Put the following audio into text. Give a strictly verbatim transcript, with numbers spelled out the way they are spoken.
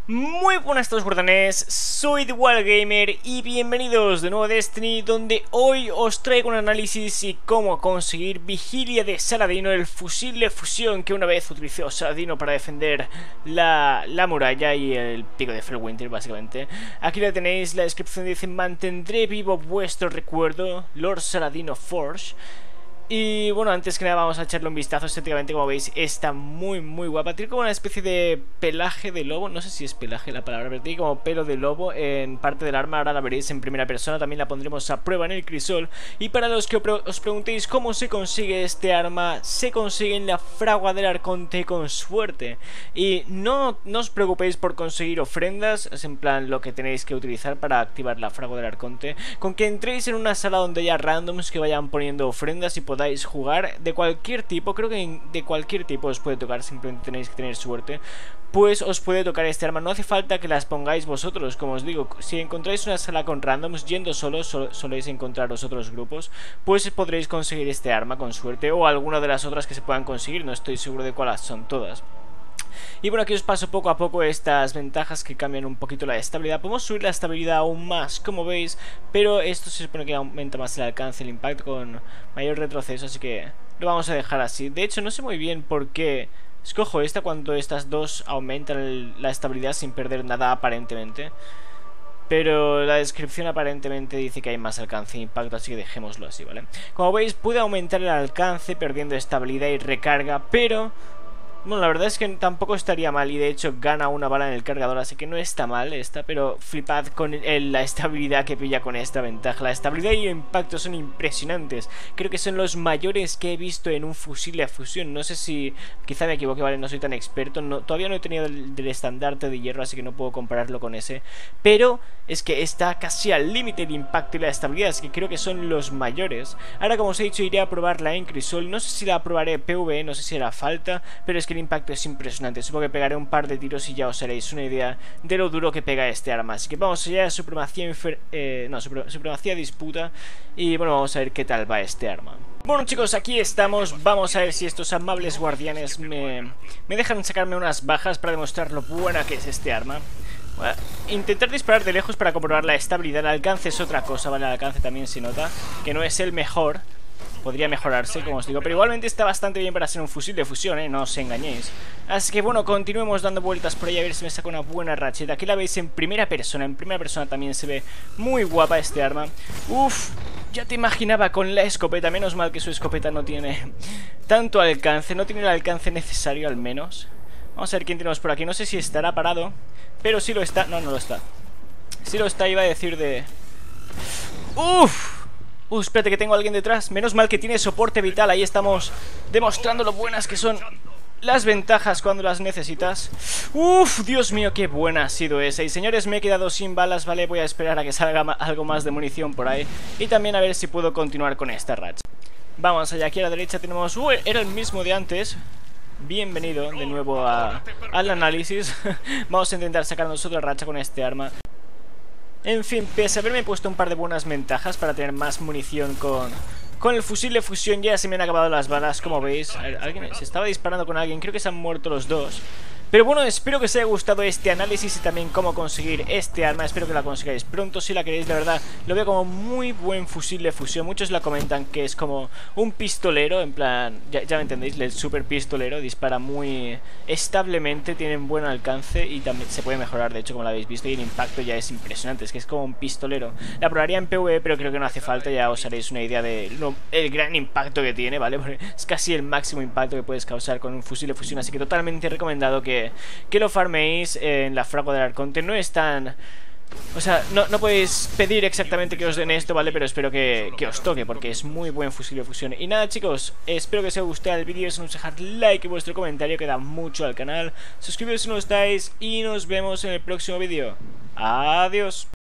Muy buenas a todos, guardianes, soy The Wild Gamer y bienvenidos de nuevo a Destiny, donde hoy os traigo un análisis y cómo conseguir Vigilia de Saladino, el fusil de fusión que una vez utilizó Saladino para defender la, la muralla y el pico de Felwinter, básicamente. Aquí la tenéis, la descripción dice: mantendré vivo vuestro recuerdo, Lord Saladino Forge. Y bueno, antes que nada vamos a echarle un vistazo. Estéticamente, como veis, está muy muy guapa. Tiene como una especie de pelaje de lobo. No sé si es pelaje la palabra, pero tiene como pelo de lobo en parte del arma. Ahora la veréis en primera persona. También la pondremos a prueba en el crisol. Y para los que os preguntéis cómo se consigue este arma, se consigue en la fragua del Arconte con suerte. Y no, no os preocupéis por conseguir ofrendas. Es en plan lo que tenéis que utilizar para activar la fragua del Arconte. Con que entréis en una sala donde haya randoms que vayan poniendo ofrendas y podáis jugar de cualquier tipo. Creo que de cualquier tipo os puede tocar, simplemente tenéis que tener suerte. Pues os puede tocar este arma, no hace falta que las pongáis vosotros. Como os digo, si encontráis una sala con randoms, yendo solos, sol soléis encontraros otros grupos, pues podréis conseguir este arma con suerte, o alguna de las otras que se puedan conseguir. No estoy seguro de cuáles son todas. Y bueno, aquí os paso poco a poco estas ventajas que cambian un poquito la estabilidad. Podemos subir la estabilidad aún más, como veis, pero esto se supone que aumenta más el alcance, el impacto con mayor retroceso, así que lo vamos a dejar así. De hecho, no sé muy bien por qué escojo esta cuando estas dos aumentan el, la estabilidad sin perder nada aparentemente. Pero la descripción aparentemente dice que hay más alcance e impacto, así que dejémoslo así, ¿vale? Como veis, puede aumentar el alcance perdiendo estabilidad y recarga, pero bueno, la verdad es que tampoco estaría mal. Y de hecho gana una bala en el cargador, así que no está mal esta. Pero flipad con el, la estabilidad que pilla con esta ventaja. La estabilidad y el impacto son impresionantes. Creo que son los mayores que he visto en un fusil de fusión. No sé si, quizá me equivoque, vale, no soy tan experto, no, todavía no he tenido el del estandarte de hierro, así que no puedo compararlo con ese. Pero es que está casi al límite el impacto y la estabilidad, así que creo que son los mayores. Ahora, como os he dicho, iré a probarla en crisol. No sé si la probaré PvE, no sé si hará falta, pero es que el impacto es impresionante. Supongo que pegaré un par de tiros y ya os haréis una idea de lo duro que pega este arma. Así que vamos allá, supremacía eh, no, supremacía disputa. Y bueno, vamos a ver qué tal va este arma. Bueno, chicos, aquí estamos. Vamos a ver si estos amables guardianes me, me dejan sacarme unas bajas para demostrar lo buena que es este arma. Bueno, intentar disparar de lejos para comprobar la estabilidad. El alcance es otra cosa, ¿vale? El alcance también se nota que no es el mejor. Podría mejorarse, como os digo, pero igualmente está bastante bien para ser un fusil de fusión, ¿eh? No os engañéis. Así que bueno, continuemos dando vueltas por ahí a ver si me saco una buena racheta. Aquí la veis en primera persona. En primera persona también se ve muy guapa este arma. Uf, ya te imaginaba con la escopeta. Menos mal que su escopeta no tiene tanto alcance. No tiene el alcance necesario, al menos. Vamos a ver quién tenemos por aquí. No sé si estará parado, pero sí lo está. No, no lo está. Sí lo está, iba a decir de... Uf. Uh, espérate que tengo a alguien detrás. Menos mal que tiene soporte vital. Ahí estamos demostrando lo buenas que son las ventajas cuando las necesitas. Uf, Dios mío, qué buena ha sido esa. Y señores, me he quedado sin balas, ¿vale? Voy a esperar a que salga algo más de munición por ahí. Y también a ver si puedo continuar con esta racha. Vamos allá, aquí a la derecha tenemos... Uh, era el mismo de antes. Bienvenido de nuevo a, al análisis. Vamos a intentar sacarnos otra racha con este arma. En fin, pese a haberme puesto un par de buenas ventajas para tener más munición con, con el fusil de fusión, ya se me han acabado las balas, como veis. Alguien se estaba disparando con alguien, creo que se han muerto los dos. Pero bueno, espero que os haya gustado este análisis y también cómo conseguir este arma. Espero que la consigáis pronto, si la queréis, de verdad. Lo veo como muy buen fusil de fusión. Muchos la comentan que es como un pistolero, en plan, ya, ya me entendéis, el super pistolero. Dispara muy establemente, tiene un buen alcance y también se puede mejorar, de hecho, como lo habéis visto. Y el impacto ya es impresionante, es que es como un pistolero. La probaría en PvE, pero creo que no hace falta. Ya os haréis una idea de lo, el gran impacto que tiene, ¿vale? Porque es casi el máximo impacto que puedes causar con un fusil de fusión. Así que totalmente recomendado que que lo farméis en la fragua del Arconte. No es tan... O sea, no, no podéis pedir exactamente que os den esto, ¿vale? Pero espero que, que os toque, porque es muy buen fusil de fusión. Y nada, chicos, espero que os haya gustado el vídeo. Si no os dejar like y vuestro comentario, que da mucho al canal. Suscribiros si no lo estáis y nos vemos en el próximo vídeo. Adiós.